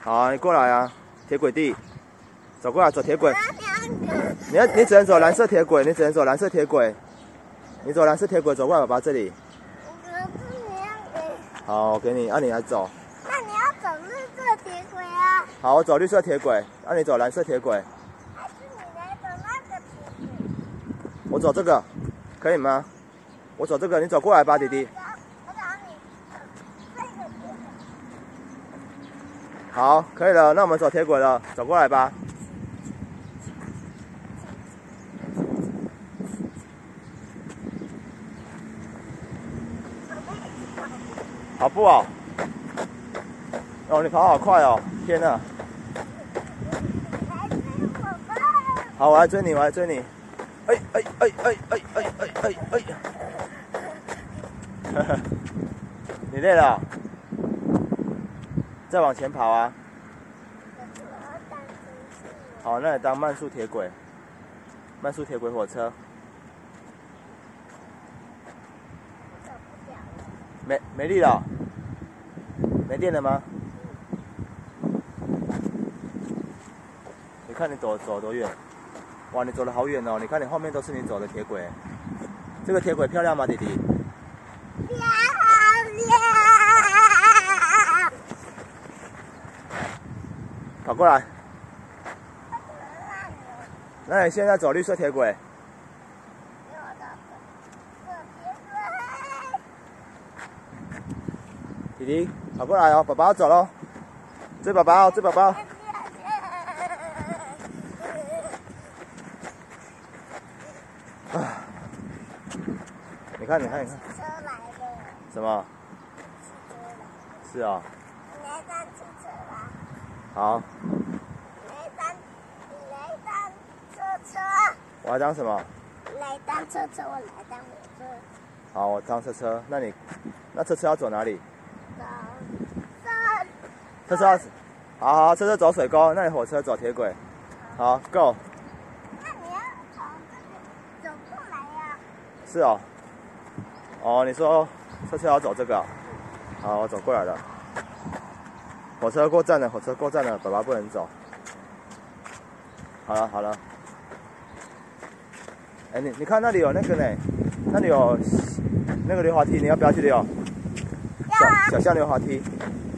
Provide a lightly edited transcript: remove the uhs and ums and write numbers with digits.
好啊，你过来啊，铁轨地，走过来，走铁轨。你只能走蓝色铁轨，你只能走蓝色铁轨。你走蓝色铁轨，走过来爸爸这里。好，我给你，你来走。 那你要走绿色铁轨啊。 好，我走绿色铁轨，你走蓝色铁轨。 还是你来走那个铁轨？ 我走这个，可以吗？我走这个，你走过来吧，弟弟。 我找你。这个铁轨。 好，可以了，那我们走铁轨了，走过来吧。跑步哦！哦，你跑好快哦！天哪！好，我来追你，我来追你！哎！呵呵，你累了？再往前跑啊！好，那你当慢速铁轨，慢速铁轨火车。没力了，没电了吗？你看你走多远？哇，你走了好远哦！你看你后面都是你走的铁轨，这个铁轨漂亮吗，弟弟？ 漂亮。 跑过来。那你现在走绿色铁轨。弟弟，跑过来哦，爸爸要走喽，追爸爸哦，追爸爸。啊！你看。 车来了。 什么？是啊。 你来当汽车吧。 好。 你来当车。 我来当什么？ 你来当车，我来当火车。 好，我当车。那车要走哪里？车好，车走水沟，那你火车走铁轨。好 ，Go。 那你要从这个走过来呀。 是哦。哦，你说车要走这个。好，我走过来了。火车过站了，爸爸不能走。好了。哎，你看那里有那个呢，那里有那个溜滑梯，你要不要去溜？小象溜滑梯。